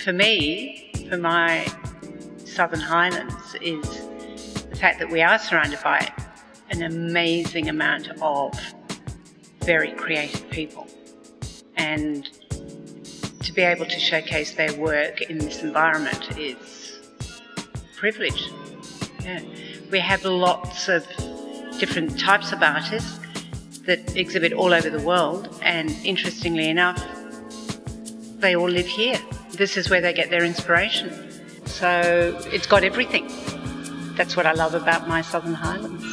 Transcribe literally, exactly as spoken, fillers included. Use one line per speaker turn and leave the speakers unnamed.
for me, for my Southern Highlands, is the fact that we are surrounded by an amazing amount of very creative people, and to be able to showcase their work in this environment is a privilege. Yeah. We have lots of different types of artists that exhibit all over the world, and interestingly enough, they all live here. This is where they get their inspiration. So it's got everything. That's what I love about My Southern Highlands.